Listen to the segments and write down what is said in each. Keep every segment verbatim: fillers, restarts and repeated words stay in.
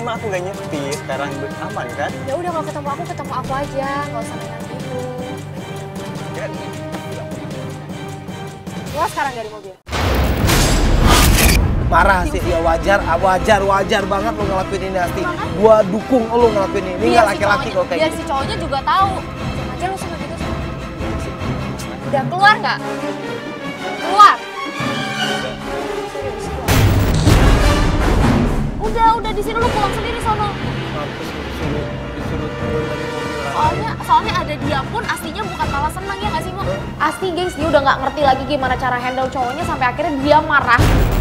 emang aku gak nyetir, sekarang aman kan? Ya udah kalau ketemu aku, ketemu aku aja, nggak usah mainan gitu. Kan? Keluar sekarang dari mobil. Marah sih, ya wajar, wajar, wajar banget lo ngelakuin ini Asti. Gua dukung lo ngelakuin ini, ini nggak laki-laki kok kayak biar gini. si cowoknya juga tahu. Jangan aja lu sama gitu sama. Udah keluar nggak? Keluar. Udah, udah di sini lu pulang sendiri sono. Soalnya, soalnya ada dia pun Astinya bukan malah senang ya nggak sih, Mo? Asti, guys, dia udah nggak ngerti lagi gimana cara handle cowoknya sampai akhirnya dia marah.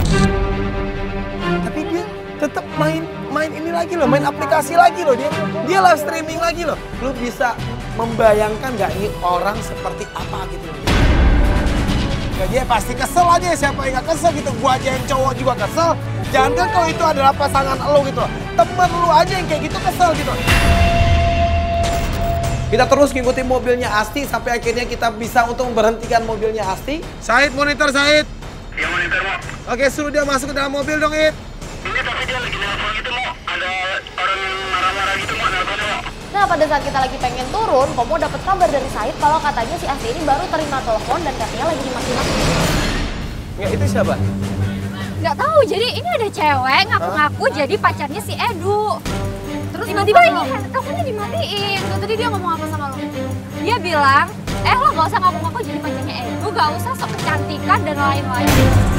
Tapi dia tetap main main ini lagi loh, main aplikasi lagi loh dia. Dia live streaming lagi loh. Lu bisa membayangkan nggak ini orang seperti apa gitu loh. Ya dia pasti kesel aja, siapa yang nggak kesel gitu. Gua aja yang cowok juga kesel. Jangan kan kalau itu adalah pasangan lo gitu loh. Temen lu aja yang kayak gitu kesel gitu. Kita terus ngikutin mobilnya Asti sampai akhirnya kita bisa untuk memberhentikan mobilnya Asti. Said, monitor Said. Ya monitor, Mo. Oke, suruh dia masuk ke dalam mobil dong, It. Ini tapi dia lagi nelfon gitu, Mo. Ada orang marah-marah gitu, Mo. Nelfon, Mo. Nah, pada saat kita lagi pengen turun, Pomo dapat kabar dari Said kalau katanya si Asti ini baru terima telepon dan katanya lagi dimaki-maki. Ya, itu siapa? Nggak tahu, jadi ini ada cewek ngaku-ngaku jadi pacarnya si Edu. Terus tiba-tiba ini teleponnya dimatiin. Tuh, tadi dia ngomong apa sama lo? Dia bilang, eh lo nggak usah ngaku-ngaku jadi pacarnya Edu, nggak usah sok kecantikan dan lain-lain.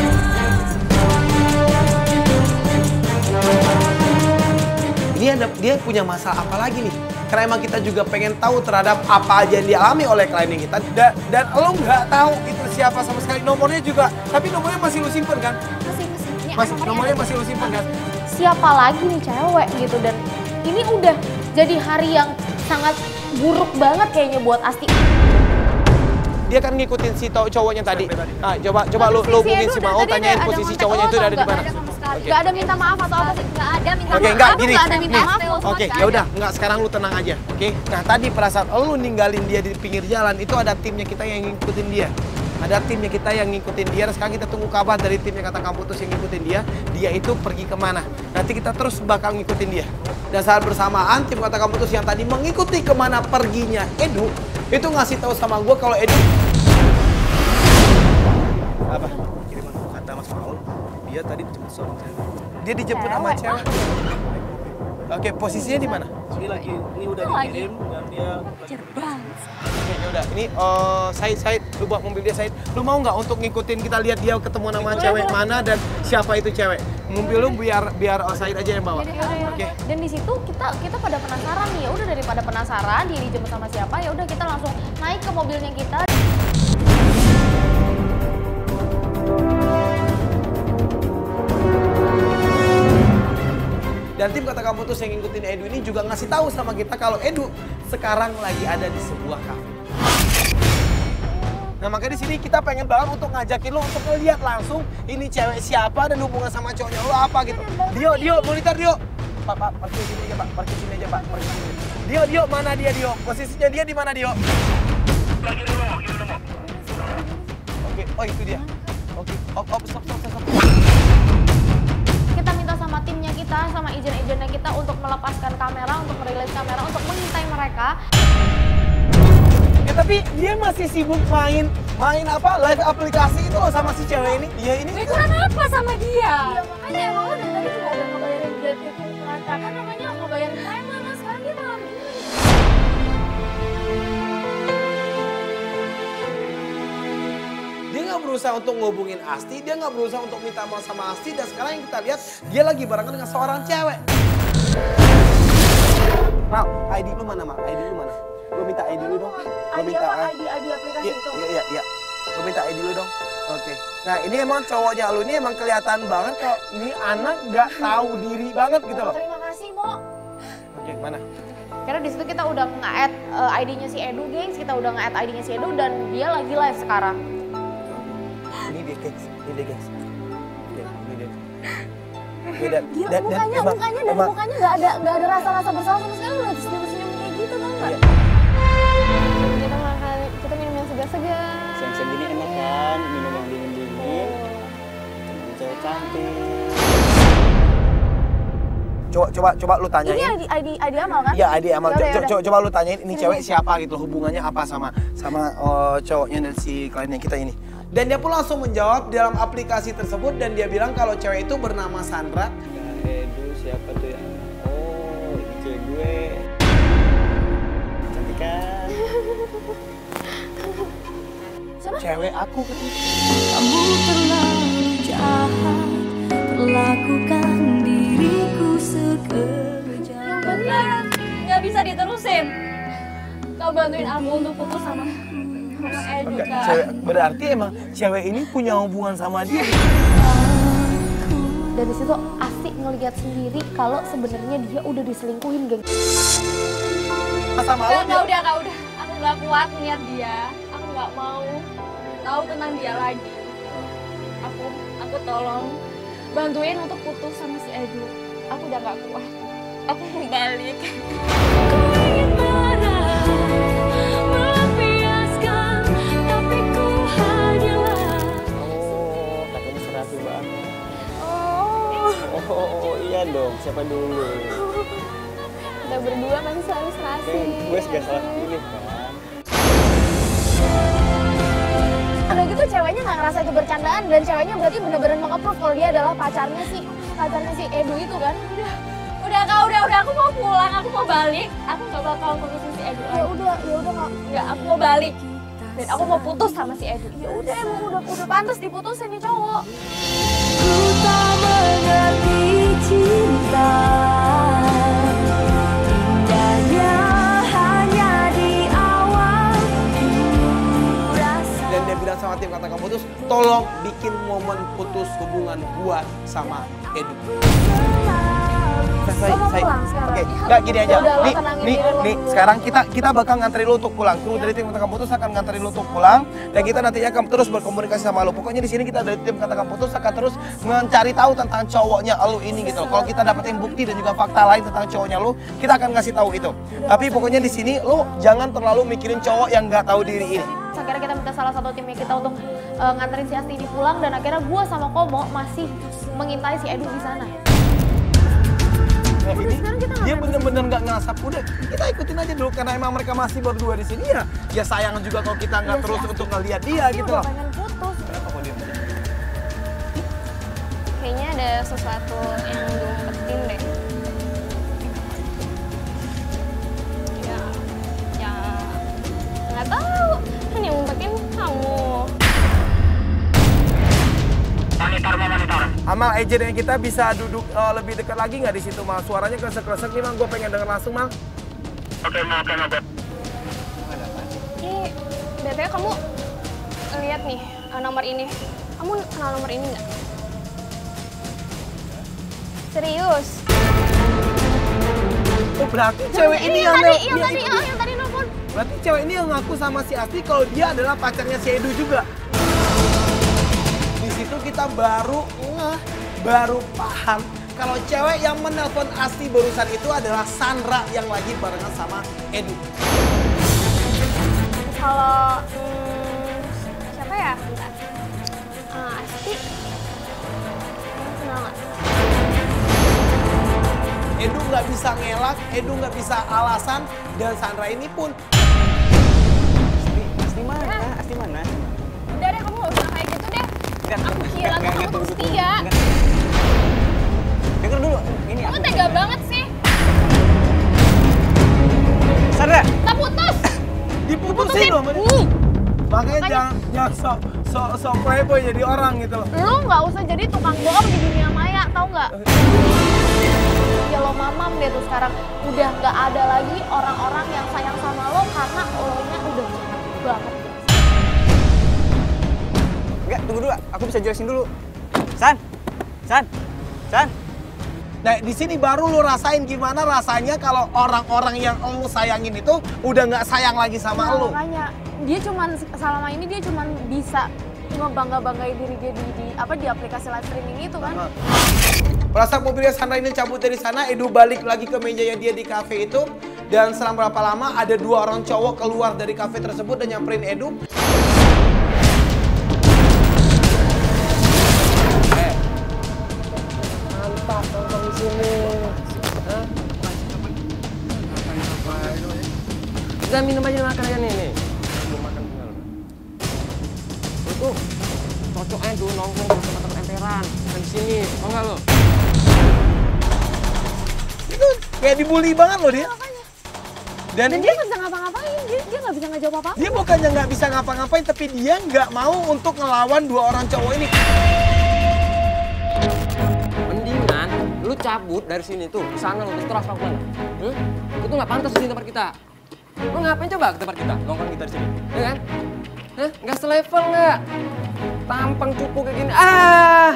Ini ada dia punya masalah apa lagi nih? Karena emang kita juga pengen tahu terhadap apa aja yang dialami oleh klien kita. Dan, dan lo nggak tahu itu siapa sama sekali. Nomornya juga, tapi nomornya masih lu simpen kan? Masih, masih. Ini Masih, nomornya nomornya ada. masih lu simpen kan? Siapa lagi nih cewek gitu, dan ini udah jadi hari yang sangat buruk banget kayaknya buat Asti. Dia kan ngikutin si cowoknya tadi. Nah, coba coba lu lu hubungin si Mao, tanyain posisi cowoknya itu ada di mana. Gak ada minta maaf atau apa sih? Nggak ada minta Oke, maaf. enggak gini. nggak ada minta nih. maaf sama Oke, sekali. ya udah, enggak sekarang lu tenang aja. Oke. Nah, tadi pada saat lu ninggalin dia di pinggir jalan, itu ada timnya kita yang ngikutin dia. Ada timnya kita yang ngikutin dia. Sekarang kita tunggu kabar dari timnya Kata Kamu Putus yang ngikutin dia. Dia itu pergi kemana? Nanti kita terus bakal ngikutin dia. Dan saat bersamaan tim Kata Kamu Putus yang tadi mengikuti kemana perginya Edu, itu ngasih tahu sama gue kalau Edu apa? Kiriman kata Mas Maul, dia tadi dijemput sama cewek. Dia dijemput sama cewek. Oke, posisinya di mana? Ini lagi, ini udah dikirim dan dia Cerbang. Oke, ya udah. Ini uh, Said, Said, lu bawa mobil dia Said. Lu mau nggak untuk ngikutin kita lihat dia ketemu sama cewek mana dan siapa itu cewek? Mobil lu biar biar uh, Said aja yang bawa. Oke. Dan di situ kita kita pada penasaran nih, ya udah daripada penasaran dia dijemput sama siapa, ya udah kita langsung naik ke mobilnya kita. Dan tim Kata Kamu Putus yang ngikutin Edu ini juga ngasih tahu sama kita kalau Edu sekarang lagi ada di sebuah kafe. Nah, makanya di sini kita pengen banget untuk ngajakin lo untuk ngeliat langsung ini cewek siapa dan hubungan sama cowoknya lo apa gitu. Dio, Dio, monitor Dio. Pak, Pak, parkir sini aja Pak, parkir sini aja Pak, parkir sini. Dio, Dio, mana dia Dio? Posisinya dia di mana Dio? Lagi dulu, Mo. Gimana, Mo? Oke, oh itu dia. Oke, oh, oh, stop, stop, stop, stop. Kita minta sama timnya kita, sama agent-agentnya kita untuk melepaskan kamera, untuk merilis kamera, untuk mengintai mereka. Ya tapi dia masih sibuk main, main apa, live aplikasi itu loh sama si cewek ini. Dia ini Kurang apa sama dia? Ya makanya emang lo dari tadi cuma udah ngebayarin grade itu mengatakan namanya ngebayarin preman, nah sekarang dia malah begini. dia nggak berusaha untuk ngehubungin Asti, dia nggak berusaha untuk minta maaf sama Asti, dan sekarang yang kita lihat dia lagi barengan dengan seorang cewek. Mal, I D lu mana Mal? I D lu mana? Gue minta I D lu dong. Gue minta I D, I D aplikasi Iya, itu. iya, iya, iya. Gue minta I D lu dong. Oke. Nah ini emang cowoknya lu ini emang kelihatan banget kalau ini anak nggak tahu diri banget gitu loh. Terima kasih, Mo. Oke, mana? Karena di situ kita udah nge-add uh, I D-nya si Edu, gengs. Kita udah nge-add I D-nya si Edu dan dia lagi live sekarang. Ini dia, gengs. Ini dia, gengs. Oke, ini dia. Oke, dan, Gila, dan, dan mukanya, emang- mukanya dari emang- mukanya nggak ada nggak ada rasa-rasa bersalah sama sekali. Udah senyum-senyum kayak gitu, tau nggak? Iya. Kita makan, kita minum yang segar-segar. siang-siang gini enak kan, minum yang dingin-dingin. Cewek cantik. Coba coba coba lu tanyain. Ini I D I D I D Amal kan? Iya, I D Amal. Yaudah, Co- yaudah. co- Coba lu tanyain ini cewek siapa gitu, hubungannya apa sama sama uh, cowoknya dan si kliennya kita ini. Dan dia pun langsung menjawab dalam aplikasi tersebut dan dia bilang kalau cewek itu bernama Sandra. Edu siapa tuh ya? Oh, ini cewek gue. Cantik kan? Cewek aku kan. Kamu terlalu jahat, perlakukan diriku sekejap. Bener, nggak bisa diterusin. Kau bantuin aku untuk putus sama sama Edu, Kak. Cewek, berarti emang cewek ini punya hubungan sama dia. Dan di situ Asti ngelihat sendiri kalau sebenarnya dia udah diselingkuhin, geng. Sama Kak, lu nggak udah, Kak, udah. Aku nggak kuat ngeliat dia. Aku nggak mau tahu tentang dia lagi. Aku, aku tolong bantuin untuk putus sama si Edu. Aku udah nggak kuat. Aku mau balik. Ku ingin marah, melampiaskan, tapi ku hanyalah. Oh, katanya serasi banget. Oh, Oh, iya dong. Siapa dulu? kita berdua masih selalu serasi. Kan gue segala salah pilih kan. Udah gitu ceweknya nggak ngerasa itu bercandaan dan ceweknya berarti bener-bener meng-approve kalau dia adalah pacarnya si pacarnya si Edu itu kan. Udah, udah, Kak, udah, udah. Aku mau pulang, aku mau balik. Aku nggak bakal putusin si Edu Ya lagi. udah, ya udah nggak. Nggak, aku mau balik. Dan aku mau putus sama si Edu. Ya udah emang udah udah pantas diputusin nih cowok. Ku tak mengerti cinta, indahnya hanya di awal ku rasa. Dan dia bilang sama tim kata kamu putus, tolong bikin momen putus hubungan gua sama Edu. Saya, Lo mau saya, pulang sekarang? Oke, nggak gini aja. Udah, lo Nih, tenangin nih, diri lo nih. dulu. Sekarang kita kita bakal nganterin lo untuk pulang. Kru dari tim katakan putus akan nganterin lo untuk pulang. Dan kita nantinya akan terus berkomunikasi sama lo. Pokoknya di sini kita dari tim katakan putus akan terus mencari tahu tentang cowoknya lo ini gitu. Kalau kita dapetin bukti dan juga fakta lain tentang cowoknya lo, kita akan ngasih tahu itu. Tapi pokoknya di sini lo jangan terlalu mikirin cowok yang nggak tahu diri ini. Akhirnya kita minta salah satu timnya kita untuk uh, nganterin si Asti ini pulang dan akhirnya gua sama Komo masih mengintai si Edu di sana. Nah, ini sekarang kita dia ngapain? bener-bener nggak ngasap. Udah, kita ikutin aja dulu karena emang mereka masih berdua di sini ya. Ya sayang juga kalau kita nggak Iya, terus si untuk ngeliat dia Asti gitu udah loh. pengen putus. Kayaknya ada sesuatu yang diumpetin deh. Ya, ya nggak tahu. Kan yang ngumpetin kamu. Monitor, mau monitor. Amal, agentnya kita bisa duduk uh, lebih dekat lagi nggak di situ, Mal? Suaranya kresek-kresek nih, Mal. Gue pengen denger langsung, Mal. Oke, mau, oke, mau. Ini B T W kamu lihat nih eh, nomor ini. Kamu kenal nomor ini nggak? Serius? Oh, berarti cewek ini yang tadi, nel- yang dia tadi, itu- ah, yang tadi nelfon. Berarti cewek ini yang ngaku sama si Asti kalau dia adalah pacarnya si Edu juga. Di situ kita baru ngeh, baru paham kalau cewek yang menelpon Asti barusan itu adalah Sandra yang lagi barengan sama Edu. Kalau hmm, siapa ya? Bentar. Ah, Asti. Kamu kenal nggak? Edu nggak bisa ngelak, Edu nggak bisa alasan, dan Sandra ini pun Asti, Asti mana? Asti mana? Udah deh, kamu nggak usah kayak gitu deh. Enggak, Aku kira enggak, kamu enggak, tuh tunggu, tunggu. setia. Enggak. Dengar dulu, ini Kamu aku. tega banget sih. Sandra, Kita putus. diputusin loh. Nih, Makanya Makanya- jangan jangan sok sok sok playboy jadi orang gitu loh. Lu nggak usah jadi tukang bohong di dunia maya, tau nggak? Ya lo mamam deh tuh sekarang. Udah nggak ada lagi orang-orang yang sayang sama lo karena lo nya udah jahat banget. enggak, tunggu dulu. Aku bisa jelasin dulu. San, San, San. Nah, di sini baru lu rasain gimana rasanya kalau orang-orang yang lu sayangin itu udah nggak sayang lagi sama Nah, lu. makanya dia cuman selama ini dia cuman bisa ngebangga-banggain diri dia di, di apa di aplikasi live streaming itu kan. Perasaan mobilnya Sandra ini cabut dari sana, Edu balik lagi ke mejanya dia di kafe itu. Dan selang berapa lama ada dua orang cowok keluar dari kafe tersebut dan nyamperin Edu. Eh, mantap nonton di sini. Udah minum aja makan aja nih nih. Belum makan tinggal. Itu cocok aja tuh nongkrong sama teman-teman emperan. Bukan di sini, mau nggak lo? Itu kayak dibully banget loh dia. Dan, Dan dia nggak bisa ngapa-ngapain, dia dia nggak bisa ngejawab apa-apa. dia bukannya nggak bisa ngapa-ngapain, tapi dia nggak mau untuk ngelawan dua orang cowok ini. Mendingan lu cabut dari sini tuh, ke sana lu terus terang sama mana? Hmm? Itu nggak pantas di sini tempat kita. Lu ngapain coba ke tempat kita, nongkrong kita di sini, ya kan? Hah? Nggak selevel nggak? Tampang cupu kayak gini, ah!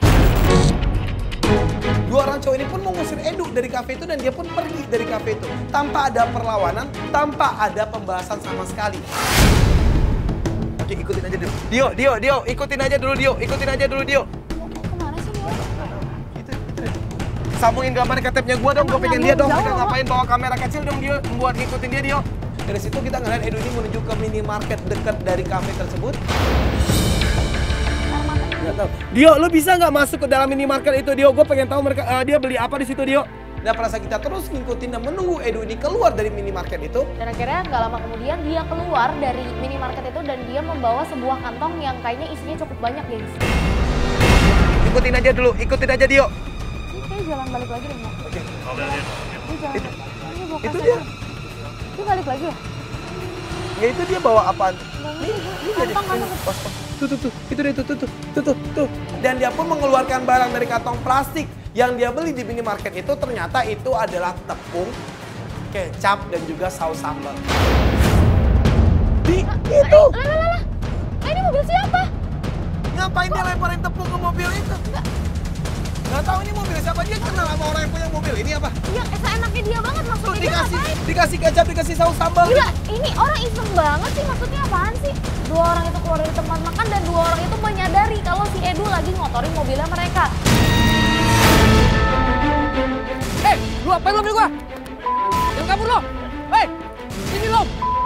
Dua orang cowok ini pun mengusir Edu dari kafe itu dan dia pun pergi dari kafe itu. Tanpa ada perlawanan, tanpa ada pembahasan sama sekali. Oke, ikutin aja dulu. Dio, Dio, Dio, ikutin aja dulu Dio, ikutin aja dulu Dio. Kemana sih dia? Gitu, gitu. Sambungin gambar K T P-nya gua dong, gua pengen lihat dong mereka ngapain bawa kamera kecil dong Dio, buat ngikutin dia Dio. Dari situ kita ngeliat Edu ini menuju ke minimarket dekat dari kafe tersebut. Nggak tahu. Dio, lu bisa nggak masuk ke dalam minimarket itu Dio? Gue pengen tahu mereka uh, dia beli apa di situ Dio. Dan pada saat kita terus ngikutin dan menunggu Edu ini keluar dari minimarket itu. Dan akhirnya nggak lama kemudian dia keluar dari minimarket itu dan dia membawa sebuah kantong yang kayaknya isinya cukup banyak guys. Ikutin aja dulu, ikutin aja Dio. Ini kayak jalan balik lagi deh, Mo. Oke. Dia jalan. Itu, Ini bawa itu kaset dia. lagi. Dia balik lagi ya? Ya itu dia bawa apaan? Ini, Ini jadi kantong, kantong. pas, pas. Tuh, tuh, tuh, itu dia, tuh, tuh, tuh, tuh, tuh, tuh. Dan dia pun mengeluarkan barang dari kantong plastik yang dia beli di minimarket itu ternyata itu adalah tepung, kecap, dan juga saus sambal. Di itu. Lah, lah, lah, lah. Lah, ini mobil siapa? Ngapain dia lemparin tepung ke mobil itu? Nggak tahu ini mobil siapa, dia kenal sama orang yang punya mobil. Ini apa? Ya, seenaknya dia banget Tuh maksudnya dia dikasih, ngapain? dikasih kecap, dikasih saus sambal. Gila, ini orang iseng banget sih, maksudnya apaan sih? Dua orang itu keluar dari tempat makan dan dua orang itu menyadari kalau si Edu lagi ngotorin mobilnya mereka. Eh, lu apain mobil gua? Jangan kabur lo! Hei, sini lo!